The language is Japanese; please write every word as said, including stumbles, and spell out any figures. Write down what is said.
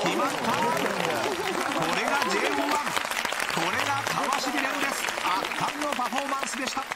決まった。これが ジェイオーワン。これが川尻蓮です。圧巻のパフォーマンスでした。